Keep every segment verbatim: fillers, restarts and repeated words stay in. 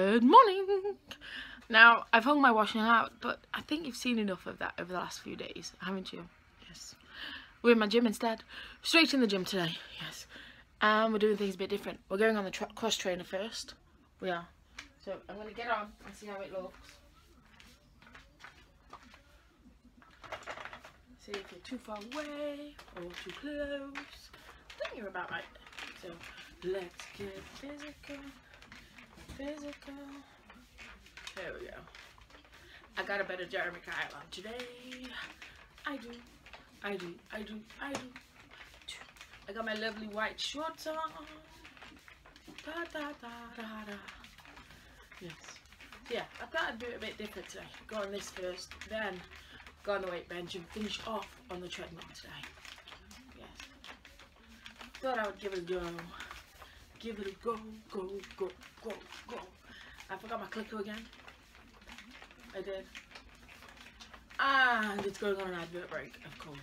Good morning! Now, I've hung my washing out, but I think you've seen enough of that over the last few days, haven't you? Yes. We're in my gym instead. Straight in the gym today, yes. And we're doing things a bit different. We're going on the tra cross trainer first. We are. So I'm going to get on and see how it looks. See if you're too far away or too close. I think you're about right. So let's get physical. Physical. There we go. I got a better Jeremy Kyle on today. I do. I do. I do. I do. I got my lovely white shorts on. Da, da, da, da, da. Yes. So yeah, I thought I'd do it a bit different today. Go on this first, then go on the weight bench and finish off on the treadmill today. Yes. Thought I would give it a go. Give it a go, go, go, go, go. I forgot my clicker again. I did. And it's going on an advert break, of course.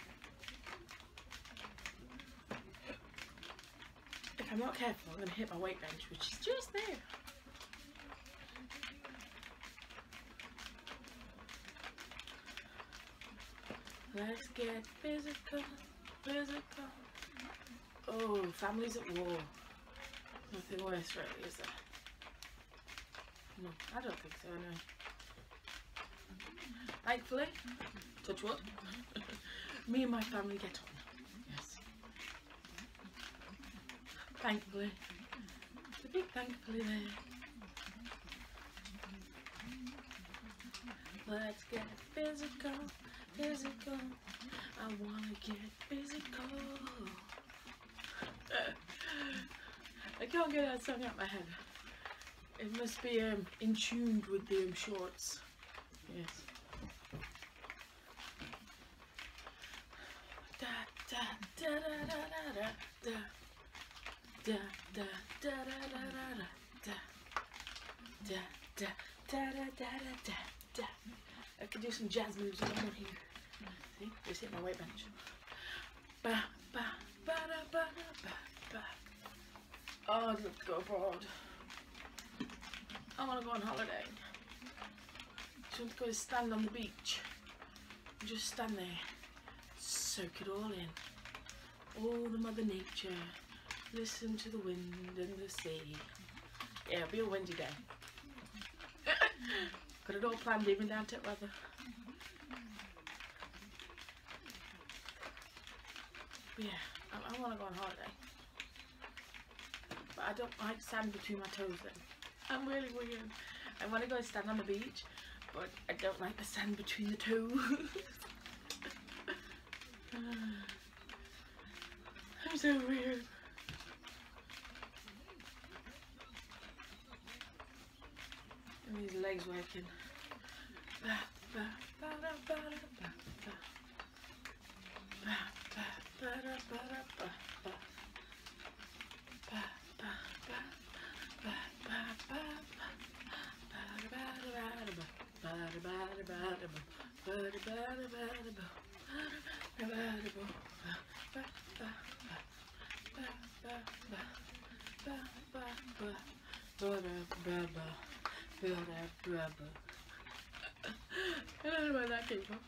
If I'm not careful, I'm going to hit my weight bench, which is just there. Let's get physical, physical. Oh, families at war. Nothing worse, really, is there? No, I don't think so, anyway. Thankfully, touch wood, me and my family get on. Yes. Thankfully. There's a big thankfully there. Let's get physical, physical. I wanna get physical. I can't get that song out of my head. It must be um, in tune with the um, shorts. Yes. Da da da da da da da da da da da da da da da da da da da. I could do some jazz moves on here. See, just hit my weight bench. Ba ba ba da ba ba ba. Oh, I'd love to go abroad. I want to go on holiday. Just want to go stand on the beach. Just stand there. Soak it all in. All the mother nature. Listen to the wind and the sea. Yeah, it'll be a windy day. Got it all planned, even down to weather. But yeah, I, I want to go on holiday. But I don't like sand between my toes then. I'm really weird. I want to go and stand on the beach, but I don't like the sand between the toes. I'm so weird. And these legs working. Ba, ba, ba, da, ba, da, ba, ba. Ba, ba, ba, da, ba, da, ba, ba. Ba, ba, ba, ba, ba, ba, ba. Ba, da, ba, da, ba, ba, da, ba, da, ba, da, ba. Ba, da, ba, da, ba, da, ba. Ba, da, ba, da, ba. Ba, ba, ba. Ba, ba, ba. Ba, ba, ba. Ba, da, ba, ba. Ba, da, ba, ba. I don't know where that came from.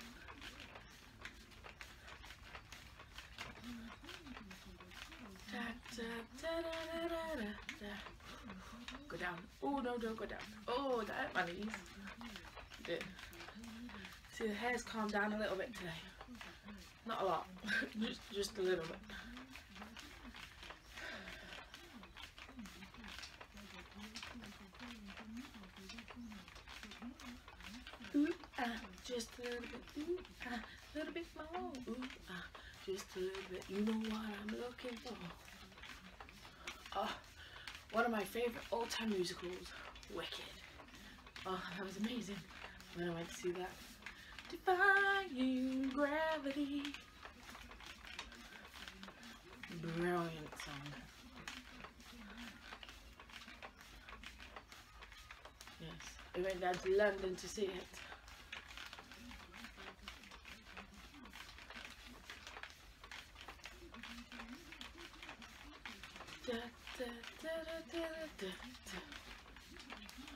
Da, da, da, da, da, da, da. Go down. Oh no, don't go down. Oh, that hurt my knees. Did. See, the hair's calmed down a little bit today. Not a lot, just just a little bit. Ooh, ah, just a little bit. Ooh, ah, a little bit more. Ooh, ah, just a little bit. You know what I'm looking for. Oh, one of my favourite all-time musicals, Wicked. Oh, that was amazing when I went to see that. Defying Gravity. Brilliant song. Yes, I went down to London to see it. Da, da, da, da, da, da, da.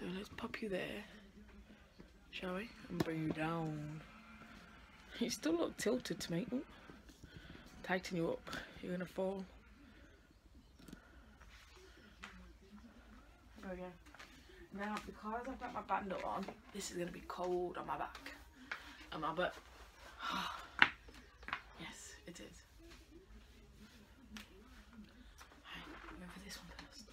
So let's pop you there, shall we? And bring you down. You still look tilted to me. Ooh. Tighten you up. You're gonna fall. There we go. Now, because I've got my bandana on, this is gonna be cold on my back and my butt. Yes, it is. Right, go for this one first.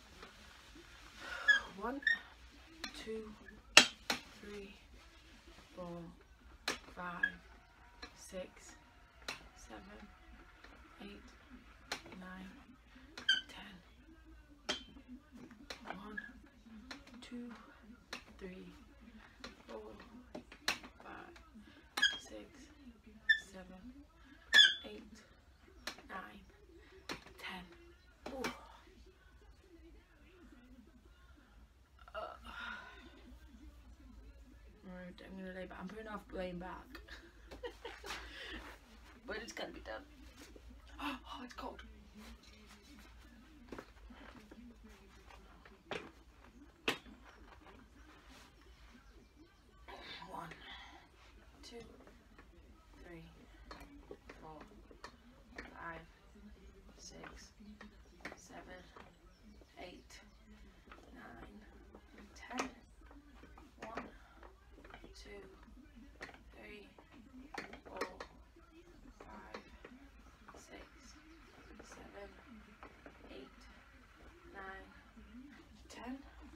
One, two, three, four, five, six, seven, eight, nine, ten. One, two, three, four, five, six, seven, eight, nine, ten. Ooh. Uh. Alright, I'm gonna lay back. I'm putting off laying back. But it's gotta be done. Oh, it's cold. One, two, three, four, five, six, seven, eight, nine, ten. One, two, three, four, five, six, seven, eight, nine, ten.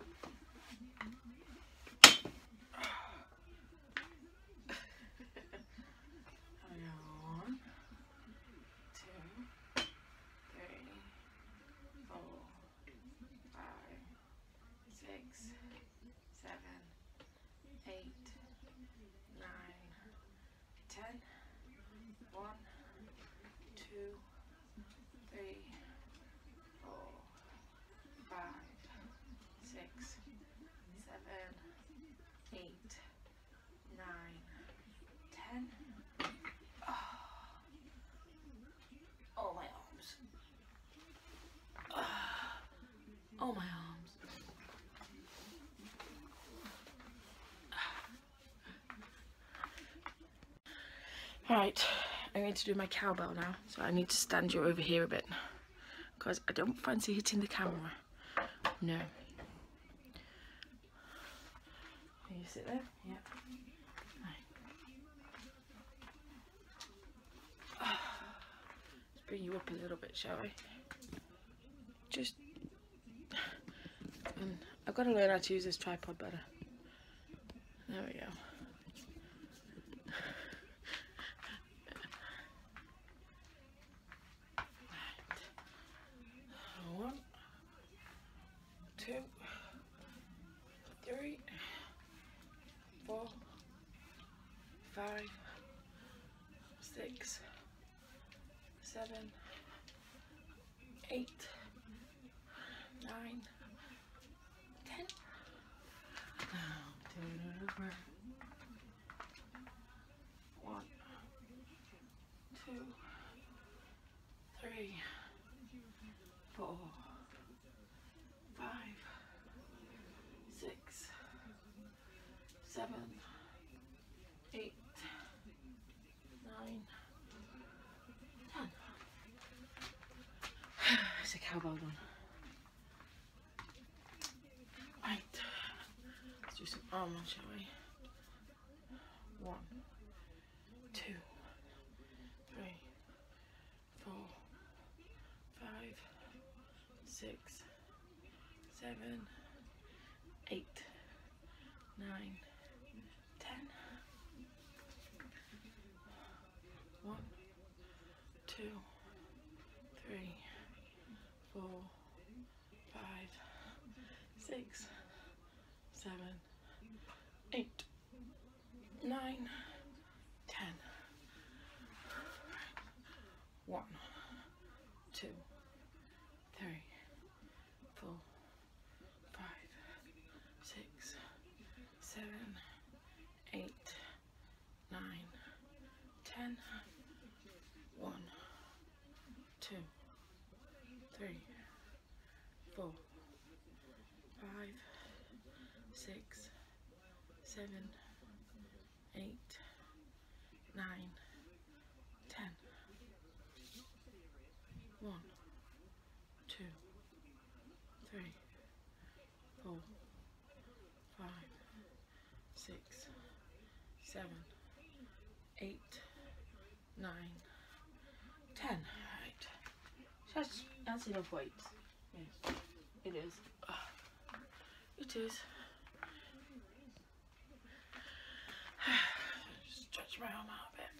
One, two, three, four, five, six, seven, eight, nine, ten. One, two, three, four, five, six, seven, eight, nine, ten. Oh, my arms. Oh, my arms. Alright, I'm going to do my cowbell now. So I need to stand you over here a bit. Because I don't fancy hitting the camera. No. Can you sit there? Yeah. Right. Let's bring you up a little bit, shall we? Just... Um, I've got to learn how to use this tripod better. There we go. One, two, three, four, five, six, seven, eight, nine, ten. Now turn it over. One, two, three, four, five, six, seven, eight, nine, ten. It's a cowbell done. Right, let's do some arm on, shall we? One, two, three, four, five, six, seven, eight, nine, ten. One, two, three, four, five, six, seven, eight, nine, ten. One, two, three, four, five, six, seven, eight, nine, ten. One, two, three, four, five, six, seven, eight, nine, ten. One, two, three, four, five, six, seven, eight, nine, ten. Right. That's that's enough weight. Yes, it is. Uh, it is. Stretch my arm out a bit.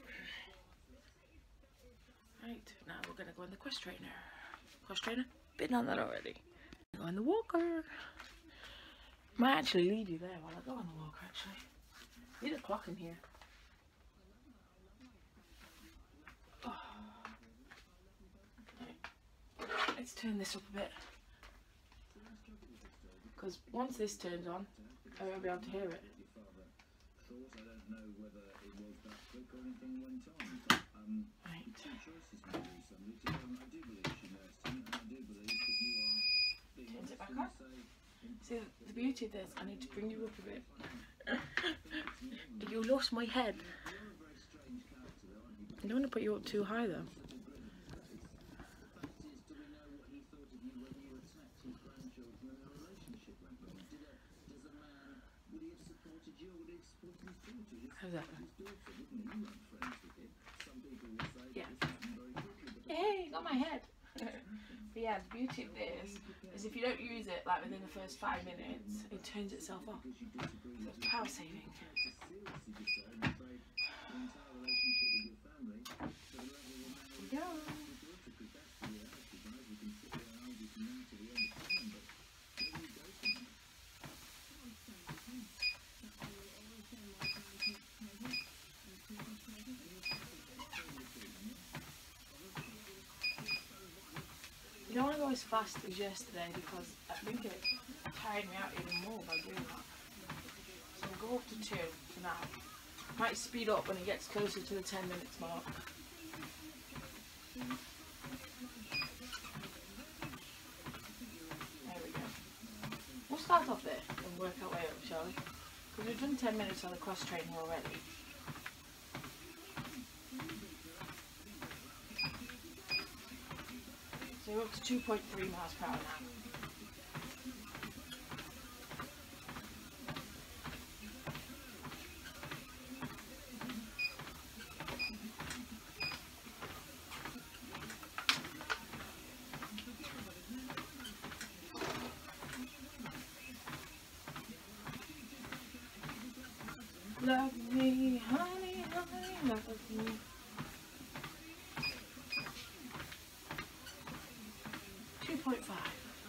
Right, now we're gonna go on the quest trainer. Quest trainer? Been on that already. Go on the walker. Might actually leave you there while I go on the walker actually. Need a clock in here. Oh. Right. Let's turn this up a bit. Because once this turns on, I won't be able to hear it. Right. Turns it back on. See, the beauty of this, I need to bring you up a bit. You lost my head. I don't want to put you up too high though. How's that? Yeah. Hey, got my head. But yeah, the beauty of this is if you don't use it like within the first five minutes, it turns itself off. So it's power saving. Here we go. You don't want to go as fast as yesterday because I think it tired me out even more by doing that. So we'll go up to two for now. Might speed up when it gets closer to the ten minutes mark. There we go. We'll start off there and work our way up, shall we? Because we've done ten minutes on the cross trainer already. So we're up to two point three miles per hour now. Love me, honey, honey, love me. two point five.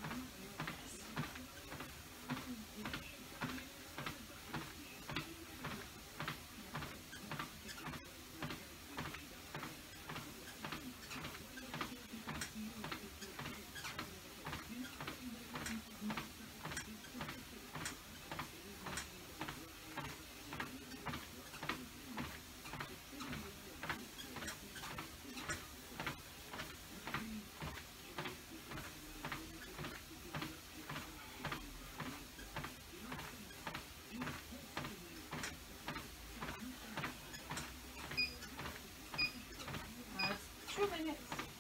Two minutes.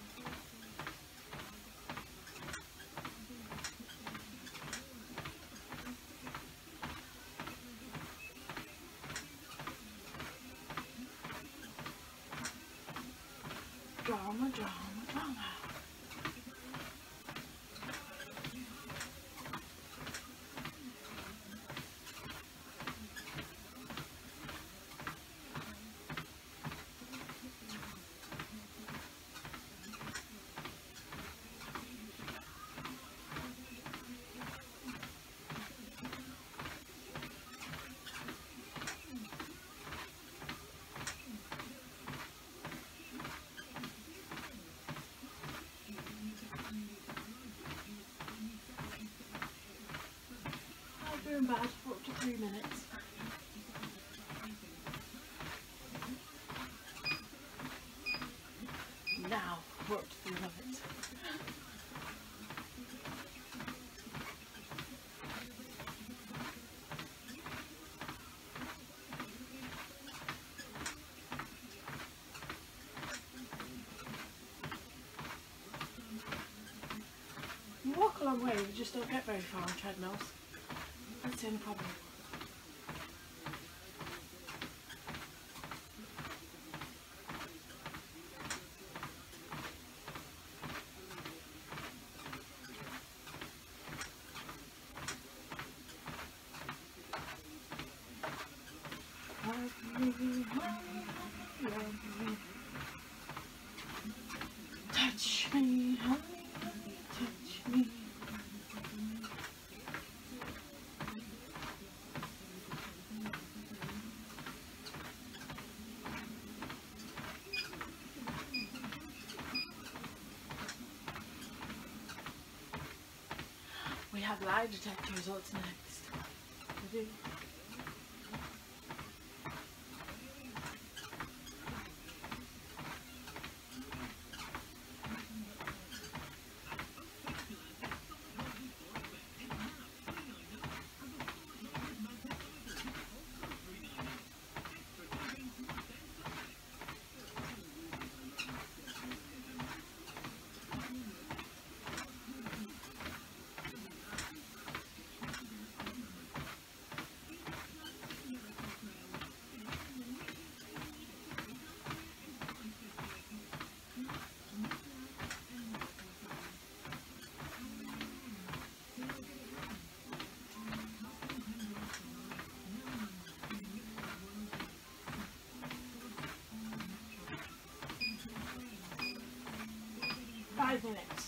Drama, drama, drama. Doing bad for up to three minutes. Now we're up to three minutes. wrong way, you just don't get very far on treadmills. That's the only problem. Touch me, honey, touch me. We have lie detector results next. We do. Five minutes.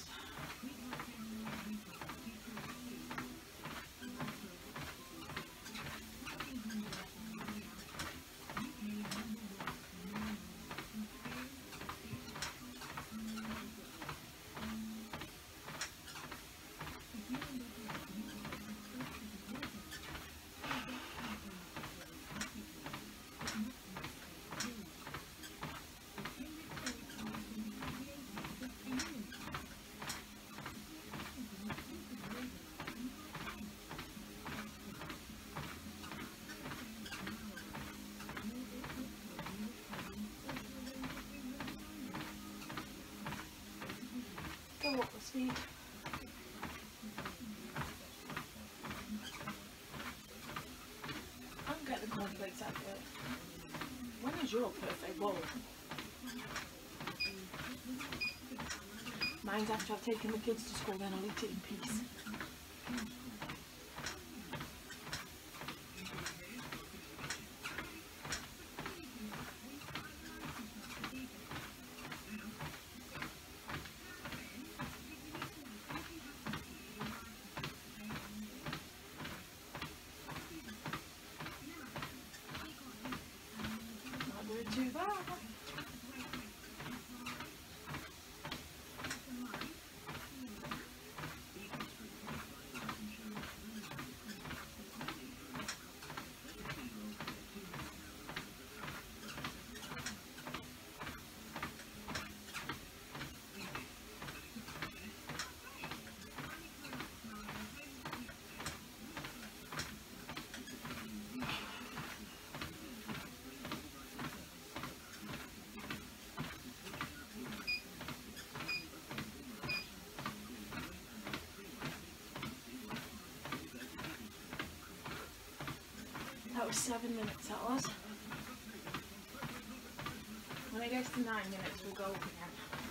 Go up the speed. I don't get the conflicts out of it. When is your perfect bowl? Mine's after I've taken the kids to school, then I'll eat it in peace. Not doing too bad. That was seven minutes, that was. When it gets to nine minutes, we'll go up again.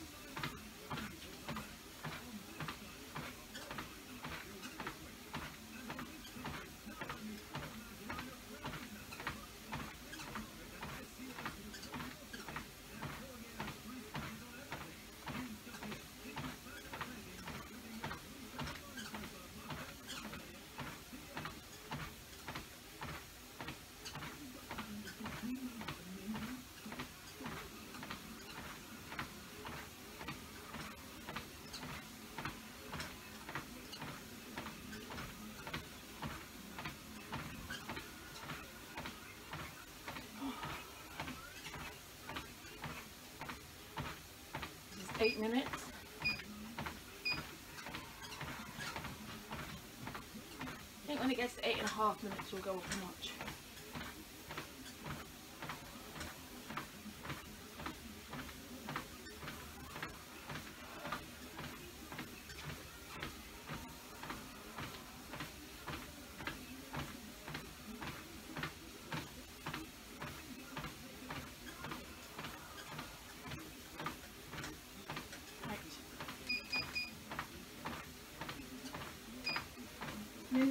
Eight minutes. I think when it gets to eight and a half minutes, we'll go up a notch.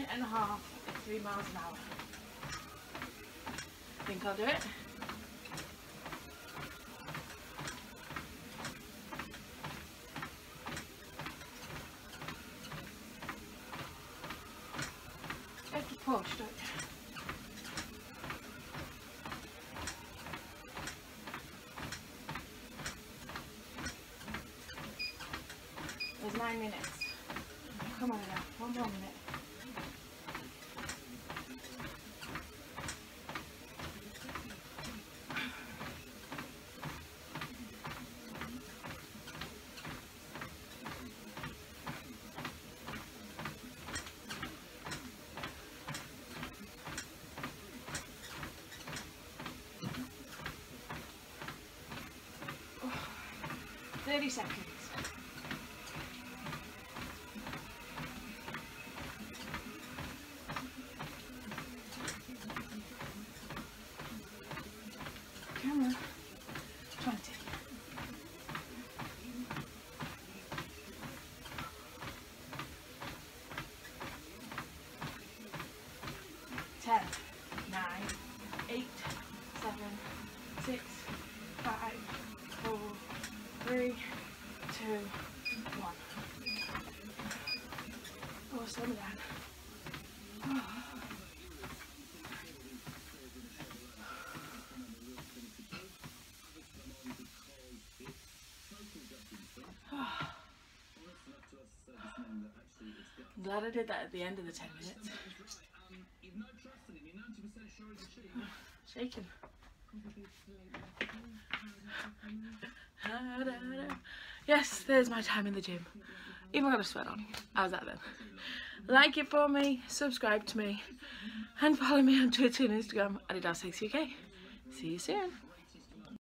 minute and a half at three miles an hour. Think I'll do it? You have to push, don't you? There's nine minutes. Come on now, one more minute. thirty seconds. Camera. twenty. ten. nine. eight. seven. six. five. four. three. two. one. Oh, slow me down. Oh. I'm glad I did that at the end of the ten minutes. Shaking. Yes, there's my time in the gym. Even got a sweat on. How's that then? Like it for me, subscribe to me, and follow me on Twitter and Instagram, Adidas X U K. See you soon.